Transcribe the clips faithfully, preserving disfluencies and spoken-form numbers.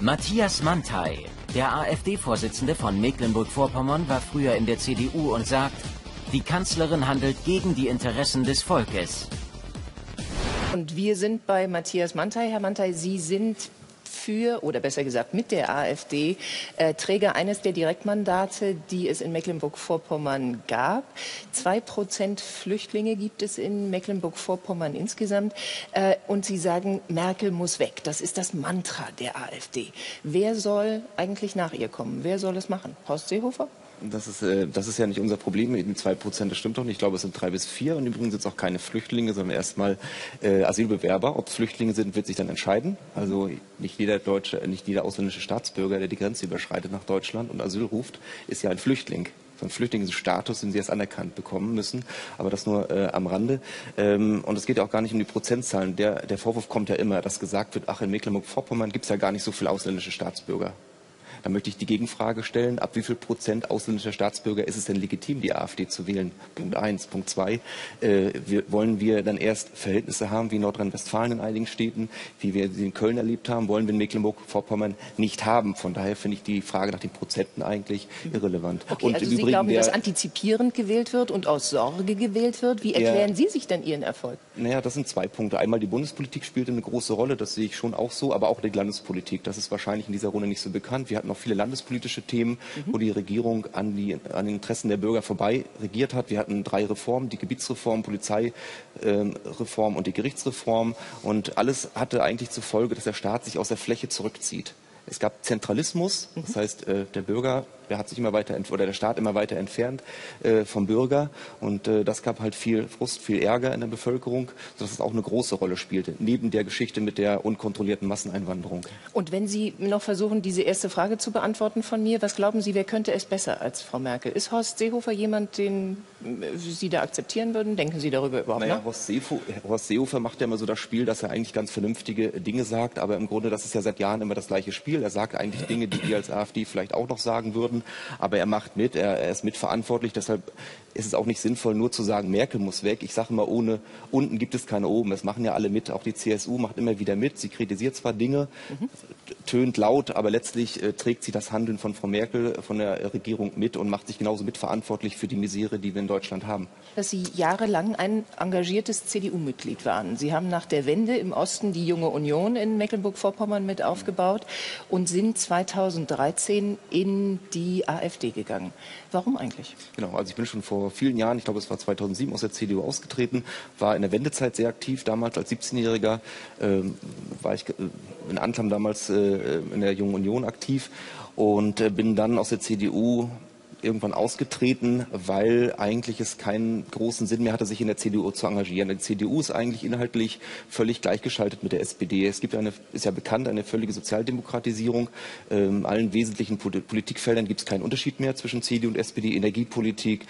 Matthias Manthey, der AfD-Vorsitzende von Mecklenburg-Vorpommern, war früher in der C D U und sagt, die Kanzlerin handelt gegen die Interessen des Volkes. Und wir sind bei Matthias Manthey. Herr Manthey, Sie sind für, oder besser gesagt mit der AfD, äh, Träger eines der Direktmandate, die es in Mecklenburg-Vorpommern gab. Zwei Prozent Flüchtlinge gibt es in Mecklenburg-Vorpommern insgesamt. Äh, und Sie sagen, Merkel muss weg. Das ist das Mantra der AfD. Wer soll eigentlich nach ihr kommen? Wer soll es machen? Horst Seehofer? Das ist, äh, das ist ja nicht unser Problem mit den zwei Prozent, das stimmt doch nicht. Ich glaube, es sind drei bis vier und übrigens sind es auch keine Flüchtlinge, sondern erstmal äh, Asylbewerber. Ob es Flüchtlinge sind, wird sich dann entscheiden. Also nicht jeder deutsche, nicht jeder ausländische Staatsbürger, der die Grenze überschreitet nach Deutschland und Asyl ruft, ist ja ein Flüchtling. So ein Flüchtlingsstatus, den sie erst anerkannt bekommen müssen, aber das nur äh, am Rande. Ähm, und es geht ja auch gar nicht um die Prozentzahlen. Der, der Vorwurf kommt ja immer, dass gesagt wird, ach, in Mecklenburg-Vorpommern gibt es ja gar nicht so viele ausländische Staatsbürger. Da möchte ich die Gegenfrage stellen, ab wie viel Prozent ausländischer Staatsbürger ist es denn legitim, die AfD zu wählen? Punkt eins. Punkt zwei, äh, wir, wollen wir dann erst Verhältnisse haben wie Nordrhein-Westfalen in einigen Städten, wie wir sie in Köln erlebt haben, wollen wir in Mecklenburg-Vorpommern nicht haben. Von daher finde ich die Frage nach den Prozenten eigentlich irrelevant. Okay, und also im Sie Übrigen glauben, der, dass antizipierend gewählt wird und aus Sorge gewählt wird? Wie erklären der, Sie sich denn Ihren Erfolg? Naja, das sind zwei Punkte. Einmal die Bundespolitik spielte eine große Rolle, das sehe ich schon auch so, aber auch die Landespolitik. Das ist wahrscheinlich in dieser Runde nicht so bekannt. Wir hatten noch viele landespolitische Themen, mhm. wo die Regierung an, die, an den Interessen der Bürger vorbei regiert hat. Wir hatten drei Reformen, die Gebietsreform, Polizeireform äh, und die Gerichtsreform. Und alles hatte eigentlich zur Folge, dass der Staat sich aus der Fläche zurückzieht. Es gab Zentralismus, das heißt, äh, der Bürger, der hat sich immer weiter oder der Staat immer weiter entfernt äh, vom Bürger und äh, das gab halt viel Frust, viel Ärger in der Bevölkerung, sodass es auch eine große Rolle spielte, neben der Geschichte mit der unkontrollierten Masseneinwanderung. Und wenn Sie noch versuchen, diese erste Frage zu beantworten von mir, was glauben Sie, wer könnte es besser als Frau Merkel? Ist Horst Seehofer jemand, den Sie da akzeptieren würden? Denken Sie darüber überhaupt naja, nach? Horst Seehofer, Horst Seehofer macht ja immer so das Spiel, dass er eigentlich ganz vernünftige Dinge sagt, aber im Grunde, das ist ja seit Jahren immer das gleiche Spiel. Er sagt eigentlich Dinge, die wir als AfD vielleicht auch noch sagen würden, aber er macht mit, er, er ist mitverantwortlich, deshalb ist es auch nicht sinnvoll, nur zu sagen, Merkel muss weg. Ich sage immer, ohne unten gibt es keine oben. Das machen ja alle mit, auch die C S U macht immer wieder mit. Sie kritisiert zwar Dinge, mhm. tönt laut, aber letztlich äh, trägt sie das Handeln von Frau Merkel, von der Regierung mit und macht sich genauso mitverantwortlich für die Misere, die wir in Deutschland haben. Dass Sie jahrelang ein engagiertes C D U-Mitglied waren. Sie haben nach der Wende im Osten die Junge Union in Mecklenburg-Vorpommern mit aufgebaut und sind zweitausenddreizehn in die AfD gegangen. Warum eigentlich? Genau, also ich bin schon vor vielen Jahren, ich glaube es war zweitausendsieben, aus der C D U ausgetreten, war in der Wendezeit sehr aktiv, damals als siebzehnjähriger ähm, war ich in Antlam damals äh, in der Jungen Union aktiv und äh, bin dann aus der C D U irgendwann ausgetreten, weil eigentlich es keinen großen Sinn mehr hatte, sich in der C D U zu engagieren. Die C D U ist eigentlich inhaltlich völlig gleichgeschaltet mit der S P D. Es gibt eine, ist ja bekannt, eine völlige Sozialdemokratisierung. In allen wesentlichen Politikfeldern gibt es keinen Unterschied mehr zwischen C D U und S P D. Energiepolitik,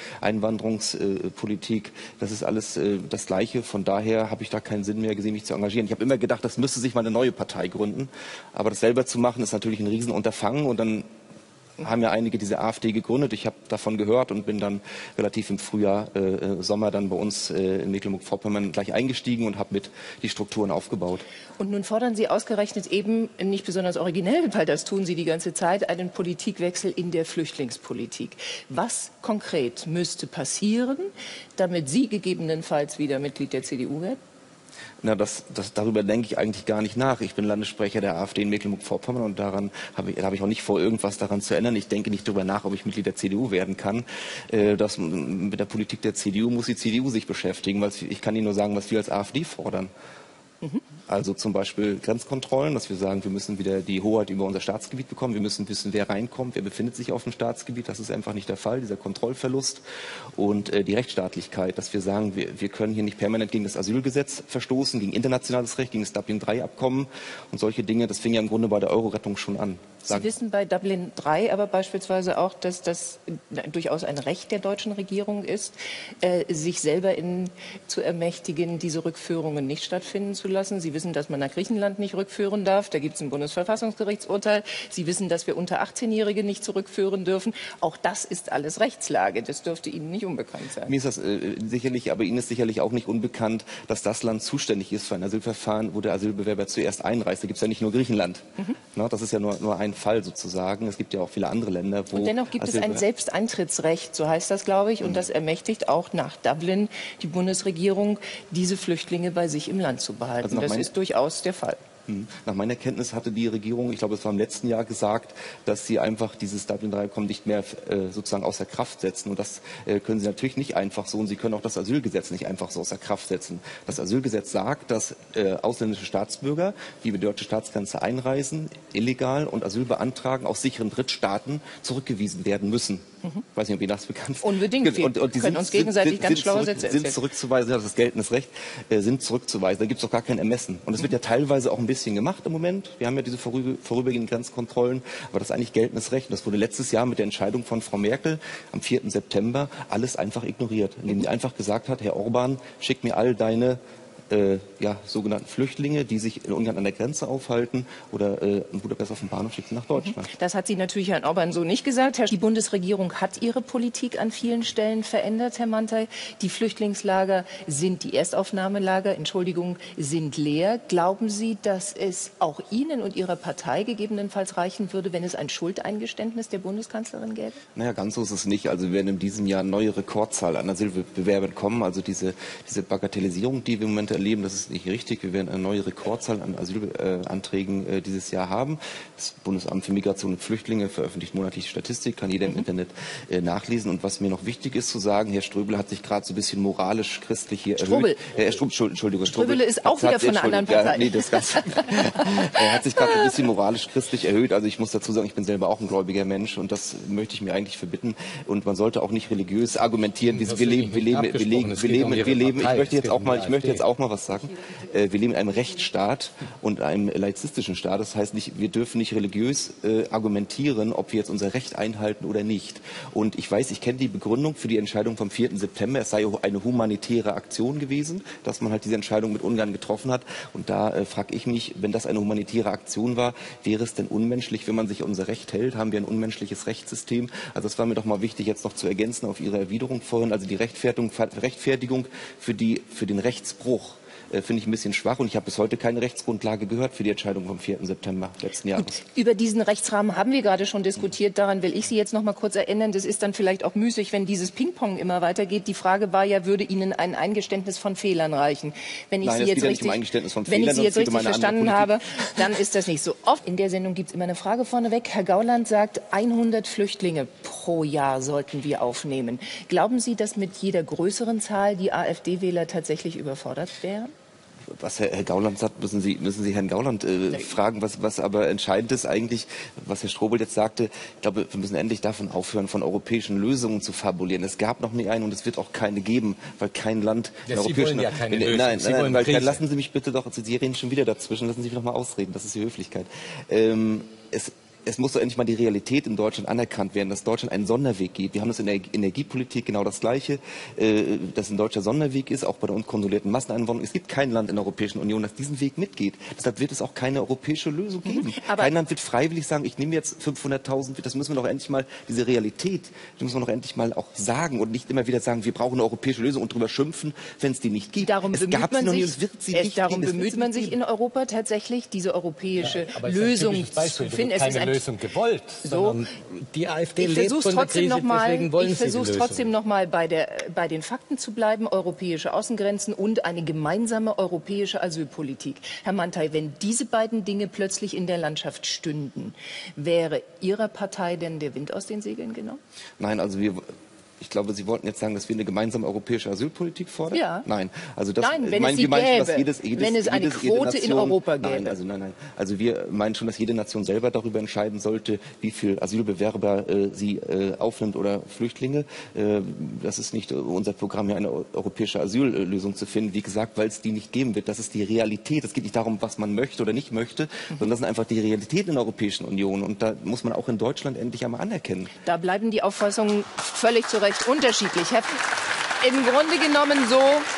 Einwanderungspolitik, das ist alles das Gleiche. Von daher habe ich da keinen Sinn mehr gesehen, mich zu engagieren. Ich habe immer gedacht, das müsste sich mal eine neue Partei gründen. Aber das selber zu machen, ist natürlich ein Riesenunterfangen und dann haben ja einige diese AfD gegründet. Ich habe davon gehört und bin dann relativ im Frühjahr, äh, Sommer dann bei uns äh, in Mecklenburg-Vorpommern gleich eingestiegen und habe mit die Strukturen aufgebaut. Und nun fordern Sie ausgerechnet eben, nicht besonders originell, weil das tun Sie die ganze Zeit, einen Politikwechsel in der Flüchtlingspolitik. Was konkret müsste passieren, damit Sie gegebenenfalls wieder Mitglied der C D U werden? Na, das, das, darüber denke ich eigentlich gar nicht nach. Ich bin Landessprecher der AfD in Mecklenburg-Vorpommern und daran habe ich, hab ich auch nicht vor, irgendwas daran zu ändern. Ich denke nicht darüber nach, ob ich Mitglied der C D U werden kann. Äh, das, mit der Politik der C D U muss die C D U sich beschäftigen, weil ich kann Ihnen nur sagen, was wir als AfD fordern. Mhm. Also zum Beispiel Grenzkontrollen, dass wir sagen, wir müssen wieder die Hoheit über unser Staatsgebiet bekommen. Wir müssen wissen, wer reinkommt, wer befindet sich auf dem Staatsgebiet. Das ist einfach nicht der Fall, dieser Kontrollverlust. Und äh, die Rechtsstaatlichkeit, dass wir sagen, wir, wir können hier nicht permanent gegen das Asylgesetz verstoßen, gegen internationales Recht, gegen das Dublin drei Abkommen und solche Dinge. Das fing ja im Grunde bei der Euro-Rettung schon an. Sie wissen bei Dublin drei aber beispielsweise auch, dass das durchaus ein Recht der deutschen Regierung ist, äh, sich selber in, zu ermächtigen, diese Rückführungen nicht stattfinden zu lassen. Sie wissen, dass man nach Griechenland nicht rückführen darf. Da gibt es ein Bundesverfassungsgerichtsurteil. Sie wissen, dass wir unter achtzehnjährige nicht zurückführen dürfen. Auch das ist alles Rechtslage. Das dürfte Ihnen nicht unbekannt sein. Mir ist das äh, sicherlich, aber Ihnen ist sicherlich auch nicht unbekannt, dass das Land zuständig ist für ein Asylverfahren, wo der Asylbewerber zuerst einreist. Da gibt es ja nicht nur Griechenland. Mhm. Na, das ist ja nur, nur ein Fall sozusagen. Es gibt ja auch viele andere Länder, wo... Und dennoch gibt es ein Selbsteintrittsrecht, so heißt das, glaube ich. Und das ermächtigt auch nach Dublin die Bundesregierung, diese Flüchtlinge bei sich im Land zu behalten. Also das ist durchaus der Fall. Nach meiner Kenntnis hatte die Regierung, ich glaube, es war im letzten Jahr gesagt, dass sie einfach dieses Dublin drei Abkommen nicht mehr äh, sozusagen außer Kraft setzen. Und das äh, können sie natürlich nicht einfach so. Und sie können auch das Asylgesetz nicht einfach so außer Kraft setzen. Das Asylgesetz sagt, dass äh, ausländische Staatsbürger, die über die deutsche Staatsgrenze einreisen, illegal und Asyl beantragen, aus sicheren Drittstaaten zurückgewiesen werden müssen. Mhm. Ich weiß nicht, ob Ihnen das bekannt ist. Unbedingt. Wir und, und die können sind, uns gegenseitig sind, ganz sind schlaue zurück, Sätze erzählen. Sind zurückzuweisen, das ist das geltendes Recht, äh, sind zurückzuweisen. Da gibt es doch gar kein Ermessen. Und es wird ja teilweise auch ein bisschen gemacht im Moment. Wir haben ja diese vorüber, vorübergehenden Grenzkontrollen, aber das ist eigentlich geltendes Recht. Und das wurde letztes Jahr mit der Entscheidung von Frau Merkel am vierten September alles einfach ignoriert, indem sie einfach gesagt hat, Herr Orban, schick mir all deine Äh, ja, sogenannten Flüchtlinge, die sich in Ungarn an der Grenze aufhalten oder äh, in Budapest auf dem Bahnhof schickt sie nach Deutschland. Das hat sie natürlich Herrn Orban so nicht gesagt. Die Bundesregierung hat ihre Politik an vielen Stellen verändert, Herr Manthey. Die Flüchtlingslager sind, die Erstaufnahmelager, Entschuldigung, sind leer. Glauben Sie, dass es auch Ihnen und Ihrer Partei gegebenenfalls reichen würde, wenn es ein Schuldeingeständnis der Bundeskanzlerin gäbe? Naja, ganz so ist es nicht. Also wir werden in diesem Jahr eine neue Rekordzahl an Asylbewerbern kommen. Also diese, diese Bagatellisierung, die wir im Moment erleben, das ist nicht richtig. Wir werden eine neue Rekordzahl an Asylanträgen äh, dieses Jahr haben. Das Bundesamt für Migration und Flüchtlinge veröffentlicht monatlich Statistik, kann jeder im mhm. Internet äh, nachlesen. Und was mir noch wichtig ist zu sagen, Herr Ströbele hat sich gerade so ein bisschen moralisch-christlich hier Strobel. erhöht. Äh, Strub, Entschuldigung, Ströbele ist auch wieder hat, von einer anderen Partei. Ja, nee, das ganz, er hat sich gerade ein bisschen moralisch-christlich erhöht. Also ich muss dazu sagen, ich bin selber auch ein gläubiger Mensch und das möchte ich mir eigentlich verbitten. Und man sollte auch nicht religiös argumentieren. Wir, wir leben, wir leben, wir leben, wir leben, wir leben. Ich möchte jetzt auch mal, ich möchte jetzt auch mal was sagen. Äh, wir leben in einem Rechtsstaat und einem laizistischen Staat. Das heißt, nicht, wir dürfen nicht religiös äh, argumentieren, ob wir jetzt unser Recht einhalten oder nicht. Und ich weiß, ich kenne die Begründung für die Entscheidung vom vierten September. Es sei eine humanitäre Aktion gewesen, dass man halt diese Entscheidung mit Ungarn getroffen hat. Und da äh, frage ich mich, wenn das eine humanitäre Aktion war, wäre es denn unmenschlich, wenn man sich an unser Recht hält? Haben wir ein unmenschliches Rechtssystem? Also das war mir doch mal wichtig, jetzt noch zu ergänzen auf Ihre Erwiderung vorhin. Also die Rechtfertigung, Rechtfertigung für, die, für den Rechtsbruch finde ich ein bisschen schwach und ich habe bis heute keine Rechtsgrundlage gehört für die Entscheidung vom vierten September letzten Jahres. Gut, über diesen Rechtsrahmen haben wir gerade schon diskutiert. Daran will ich Sie jetzt noch mal kurz erinnern. Das ist dann vielleicht auch müßig, wenn dieses Ping-Pong immer weitergeht. Die Frage war ja, würde Ihnen ein Eingeständnis von Fehlern reichen? Wenn ich Nein, Sie jetzt richtig, um wenn ich Sie jetzt richtig verstanden habe, dann ist das nicht so oft. In der Sendung gibt es immer eine Frage vorneweg. Herr Gauland sagt, hundert Flüchtlinge pro Jahr sollten wir aufnehmen. Glauben Sie, dass mit jeder größeren Zahl die AfD-Wähler tatsächlich überfordert wären? Was Herr, Herr Gauland sagt, müssen Sie, müssen Sie Herrn Gauland äh, fragen. Was, was aber entscheidend ist eigentlich, was Herr Strobel jetzt sagte, ich glaube, wir müssen endlich davon aufhören, von europäischen Lösungen zu fabulieren. Es gab noch nie eine und es wird auch keine geben, weil kein Land ja, in europäischen... Sie wollen ja keine in, Lösung. Nein, Sie nein, wollen weil, Krise. lassen Sie mich bitte doch, Sie reden schon wieder dazwischen, lassen Sie mich noch mal ausreden, das ist die Höflichkeit. Ähm, es, Es muss doch endlich mal die Realität in Deutschland anerkannt werden, dass Deutschland einen Sonderweg geht. Wir haben das in der Energiepolitik genau das Gleiche, äh, dass ein deutscher Sonderweg ist, auch bei der unkontrollierten Masseneinwanderung. Es gibt kein Land in der Europäischen Union, das diesen Weg mitgeht. Deshalb wird es auch keine europäische Lösung geben. Aber kein Land wird freiwillig sagen, ich nehme jetzt fünfhunderttausend. Das müssen wir doch endlich mal, diese Realität, die müssen wir doch endlich mal auch sagen und nicht immer wieder sagen, wir brauchen eine europäische Lösung und drüber schimpfen, wenn es die nicht gibt. Darum es bemüht gab man sie noch nie, sich, es wird sie es, nicht darum geben. bemüht man sich in Europa tatsächlich, diese europäische ja, Lösung zu finden. Es ist keine Lösung gewollt. So, die AfD lebt von der Krise, deswegen wollen sie die Lösung. Ich versuche es trotzdem noch mal bei, der, bei den Fakten zu bleiben. Europäische Außengrenzen und eine gemeinsame europäische Asylpolitik. Herr Manthey, wenn diese beiden Dinge plötzlich in der Landschaft stünden, wäre Ihrer Partei denn der Wind aus den Segeln genommen? Nein, also wir... Ich glaube, Sie wollten jetzt sagen, dass wir eine gemeinsame europäische Asylpolitik fordern? Ja. Nein. Also das, nein, wenn mein, es sie meinen, gäbe, dass jedes, jedes, wenn es eine jedes, Quote Nation, in Europa gäbe. Nein, also nein, nein. Also wir meinen schon, dass jede Nation selber darüber entscheiden sollte, wie viel Asylbewerber äh, sie äh, aufnimmt oder Flüchtlinge. Äh, das ist nicht unser Programm, hier eine europäische Asyllösung zu finden. Wie gesagt, weil es die nicht geben wird. Das ist die Realität. Es geht nicht darum, was man möchte oder nicht möchte, mhm. sondern das sind einfach die Realitäten in der Europäischen Union. Und da muss man auch in Deutschland endlich einmal anerkennen. Da bleiben die Auffassungen völlig zu Recht unterschiedlich. Im Grunde genommen so,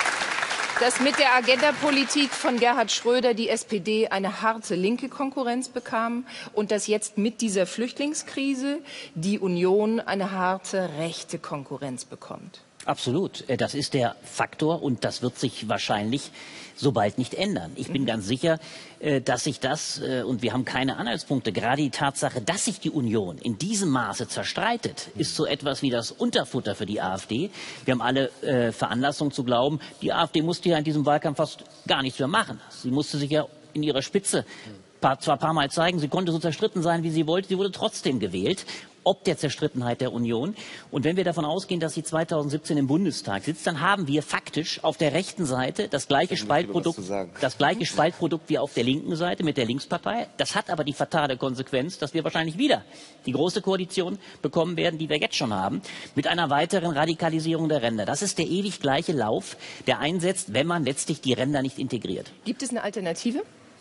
dass mit der Agenda-Politik von Gerhard Schröder die S P D eine harte linke Konkurrenz bekam und dass jetzt mit dieser Flüchtlingskrise die Union eine harte rechte Konkurrenz bekommt. Absolut. Das ist der Faktor und das wird sich wahrscheinlich so bald nicht ändern. Ich bin ganz sicher, dass sich das, und wir haben keine Anhaltspunkte, gerade die Tatsache, dass sich die Union in diesem Maße zerstreitet, ist so etwas wie das Unterfutter für die AfD. Wir haben alle äh, Veranlassung zu glauben, die AfD musste ja in diesem Wahlkampf fast gar nichts mehr machen. Sie musste sich ja in ihrer Spitze paar, zwar ein paar Mal zeigen, sie konnte so zerstritten sein, wie sie wollte, sie wurde trotzdem gewählt. Ob der Zerstrittenheit der Union. Und wenn wir davon ausgehen, dass sie zweitausendsiebzehn im Bundestag sitzt, dann haben wir faktisch auf der rechten Seite das gleiche Spaltprodukt, das gleiche Spaltprodukt wie auf der linken Seite mit der Linkspartei. Das hat aber die fatale Konsequenz, dass wir wahrscheinlich wieder die große Koalition bekommen werden, die wir jetzt schon haben, mit einer weiteren Radikalisierung der Ränder. Das ist der ewig gleiche Lauf, der einsetzt, wenn man letztlich die Ränder nicht integriert. Gibt es eine Alternative?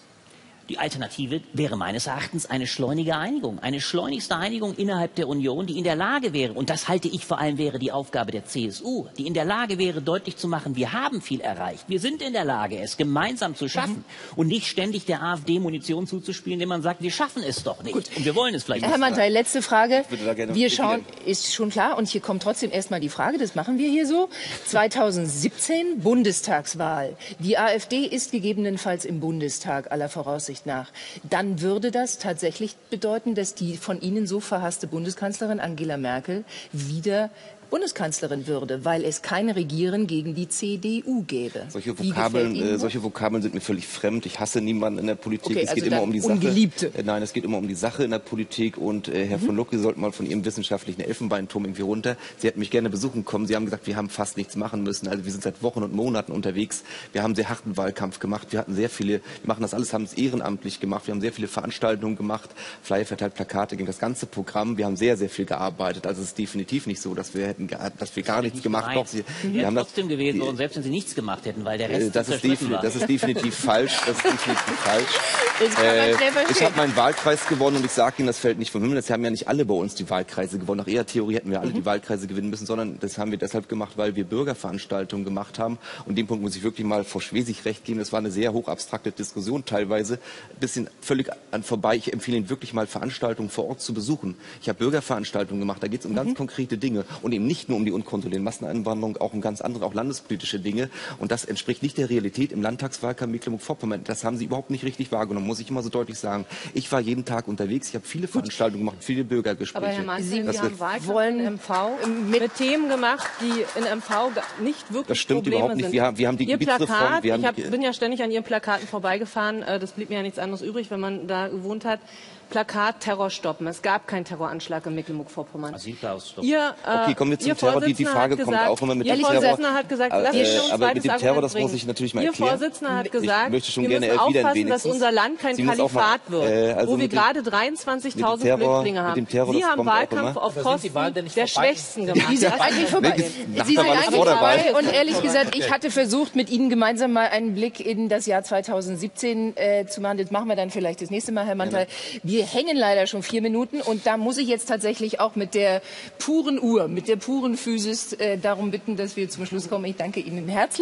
Die Alternative wäre meines Erachtens eine schleunige Einigung, eine schleunigste Einigung innerhalb der Union, die in der Lage wäre, und das halte ich vor allem wäre die Aufgabe der C S U, die in der Lage wäre, deutlich zu machen, wir haben viel erreicht, wir sind in der Lage, es gemeinsam zu schaffen mhm. und nicht ständig der AfD Munition zuzuspielen, indem man sagt, wir schaffen es doch nicht. Gut. Und wir wollen es vielleicht Herr nicht. Mantel, letzte Frage. Wir schauen, ist schon klar, und hier kommt trotzdem erstmal die Frage, das machen wir hier so. zweitausendsiebzehn Bundestagswahl. Die AfD ist gegebenenfalls im Bundestag aller Voraussicht nach, dann würde das tatsächlich bedeuten, dass die von Ihnen so verhasste Bundeskanzlerin Angela Merkel wieder Bundeskanzlerin würde, weil es kein Regieren gegen die C D U gäbe. Solche Vokabeln, äh, solche Vokabeln sind mir völlig fremd. Ich hasse niemanden in der Politik. Okay, es also geht immer um die Ungeliebte. Sache. Äh, nein, es geht immer um die Sache in der Politik. Und äh, Herr mhm. von Lucke, Sie sollten mal von Ihrem wissenschaftlichen Elfenbeinturm irgendwie runter. Sie hätten mich gerne besuchen kommen. Sie haben gesagt, wir haben fast nichts machen müssen. Also wir sind seit Wochen und Monaten unterwegs. Wir haben sehr harten Wahlkampf gemacht. Wir hatten sehr viele, wir machen das alles, haben es ehrenamtlich gemacht. Wir haben sehr viele Veranstaltungen gemacht, Flyer verteilt, Plakate gegen das ganze Programm. Wir haben sehr, sehr viel gearbeitet. Also es ist definitiv nicht so, dass wir hätten, dass wir gar nichts gemacht. Doch, sie, mhm. wir haben trotzdem das, gewählt worden, selbst wenn sie nichts gemacht hätten, weil der Rest das ist, war. das ist definitiv falsch. Das ist definitiv falsch. Äh, ich habe meinen Wahlkreis gewonnen und ich sage Ihnen, das fällt nicht vom Himmel. Das haben ja nicht alle bei uns die Wahlkreise gewonnen. Nach Ihrer Theorie hätten wir alle mhm. die Wahlkreise gewinnen müssen, sondern das haben wir deshalb gemacht, weil wir Bürgerveranstaltungen gemacht haben. Und dem Punkt muss ich wirklich mal Frau Schwesig recht geben. Das war eine sehr hochabstrakte Diskussion teilweise. Ein bisschen völlig an vorbei. Ich empfehle Ihnen wirklich mal Veranstaltungen vor Ort zu besuchen. Ich habe Bürgerveranstaltungen gemacht. Da geht es um mhm. ganz konkrete Dinge und eben nicht nur um die unkontrollierten Masseneinwanderung, auch um ganz andere, auch landespolitische Dinge. Und das entspricht nicht der Realität im Landtagswahlkampf Mecklenburg-Vorpommern. Das haben Sie überhaupt nicht richtig wahrgenommen, muss ich immer so deutlich sagen. Ich war jeden Tag unterwegs, ich habe viele Veranstaltungen gemacht, viele Bürgergespräche. Aber Herr Mantel, Sie, Sie haben Wahlkampf wollen in M V mit, mit Themen gemacht, die in M V nicht wirklich Das stimmt Probleme überhaupt nicht. Wir haben, wir haben die Ihr Plakat, wir haben ich hab, bin ja ständig an Ihren Plakaten vorbeigefahren. Das blieb mir ja nichts anderes übrig, wenn man da gewohnt hat. Plakat Terror stoppen. Es gab keinen Terroranschlag in Mecklenburg-Vorpommern. Ihr, äh, okay, kommen wir zum Terror. Die, die Frage kommt auch, wenn man mit Ihr dem Terror... Vorsitzender hat gesagt, lass mich schon ein aber mit dem Terror, das bringen. muss ich natürlich mal Ihr erklären. Vorsitzender hat gesagt, ich möchte schon wir gerne müssen aufpassen, dass unser Land kein Sie Kalifat mal, wird, äh, also wo wir dem, gerade dreiundzwanzigtausend Flüchtlinge haben. Terror, Sie haben Wahlkampf auf Kosten der Schwächsten gemacht. Sie sind eigentlich vorbei. Sie sind eigentlich vorbei. Und ehrlich gesagt, ich hatte versucht, mit Ihnen gemeinsam mal einen Blick in das Jahr zweitausendsiebzehn äh, zu machen. Das machen wir dann vielleicht das nächste Mal, Herr Mantel. Wir hängen leider schon vier Minuten und da muss ich jetzt tatsächlich auch mit der puren Uhr, mit der puren Physis äh, darum bitten, dass wir zum Schluss kommen. Ich danke Ihnen herzlich.